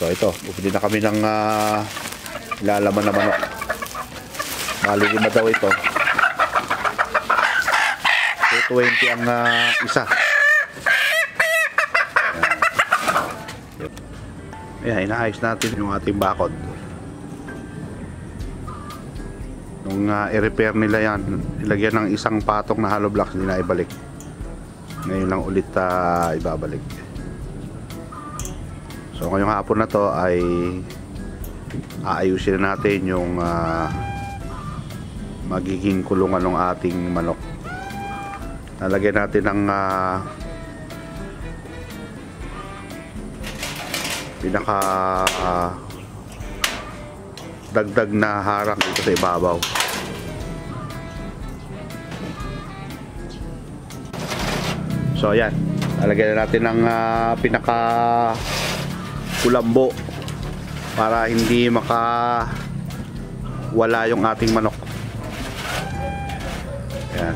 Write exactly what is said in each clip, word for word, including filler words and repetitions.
So ito, bumili na kami ng uh, ilalaman na manok. Bali lima daw ito. two twenty ang uh, isa. Ayan, inaayos natin yung ating bakod. Nung uh, i-repair nila yan, ilagyan ng isang patong na hollow blocks, hindi na ibalik. Ngayon lang ulit uh, ibabalik. So ngayong hapon na to ay aayusin natin yung uh, magiging kulungan ng ating manok. Lalagyan natin ng uh, pinaka uh, dagdag na harang dito sa ibabaw. So ayan, lalagyan na natin ng uh, pinaka kulambo para hindi maka wala yung ating manok. Ayan.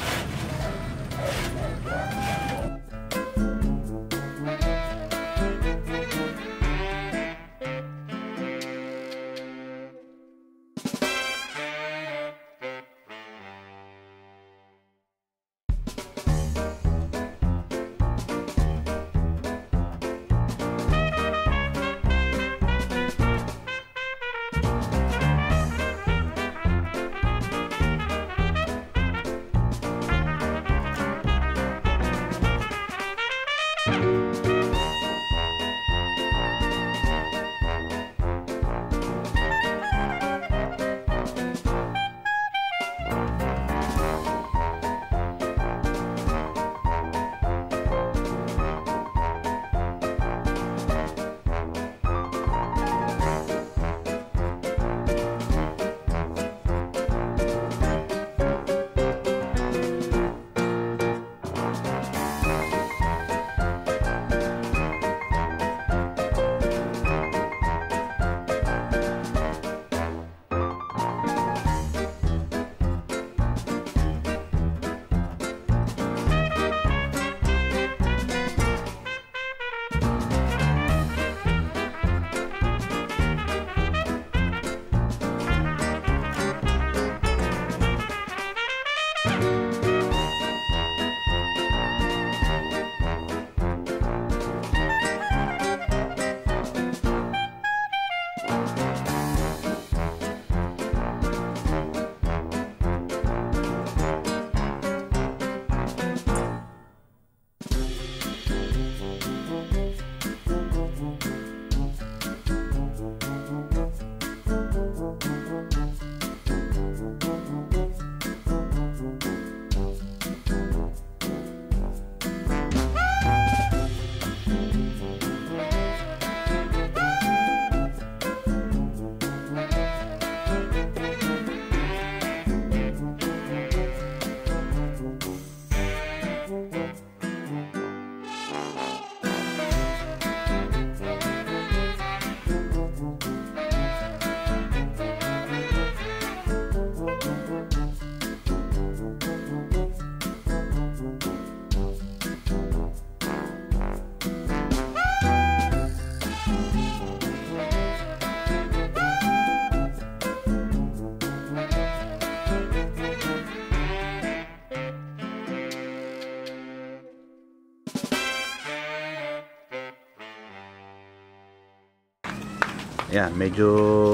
Ayan, medyo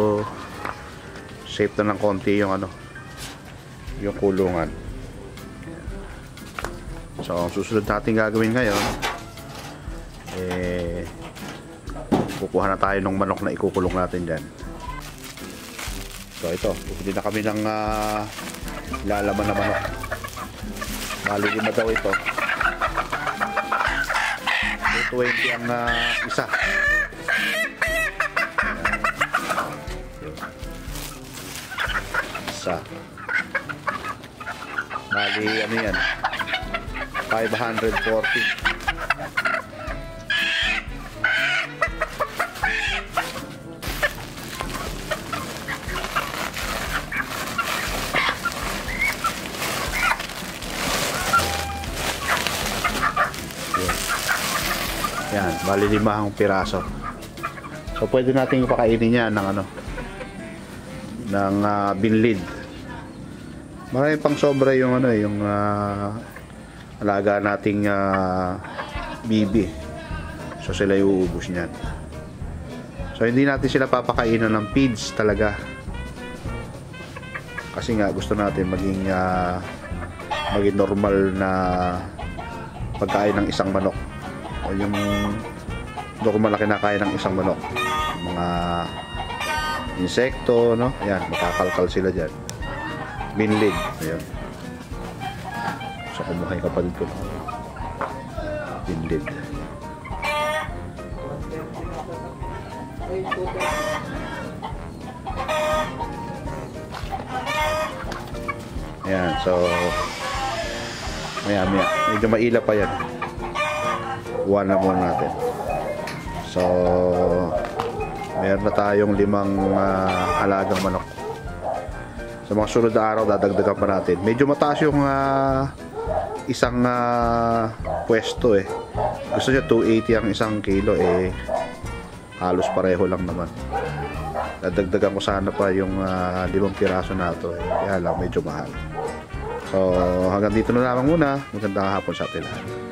shape na ng konti yung ano, yung kulungan. So ang susunod natin gagawin ngayon, eh kukuha na tayo ng manok na ikukulong natin dyan. So ito, bumili na kami ng uh, ilalaman na manok. Bali lima daw ito. two twenty ang uh, isa. Isa. Bali ano yan, five forty. Yan, bali limang piraso. So pwede nating ipakainin yan ng ano, ng uh, binlid. Marami pang sobra yung ano, yung uh, alaga nating uh, bibi. So sila iuubos niyan. So hindi natin sila papakainan ng feeds talaga. Kasi nga gusto natin maging uh, maging normal na pagkain ng isang manok. O yung normal na kinakain ng isang manok. Mga insekto, no? Ayan, makakalkal sila dyan. Binlid. Ayan. So kumuha yung kapatid ko. Binlid. Ayan, so maya maya, medyo maila pa yan. Kuha na muna natin. So meron na tayong limang uh, alagang manok. Sa mga sunod na araw dadagdagan pa natin. Medyo mataas yung uh, isang uh, pwesto eh. Gusto niya two eighty ang isang kilo eh. Halos pareho lang naman. Dadagdagan ko sana pa yung uh, limang piraso na ito eh. Kaya lang medyo mahal. So hanggang dito na lamang muna. Magandang hapon sa atin lahat.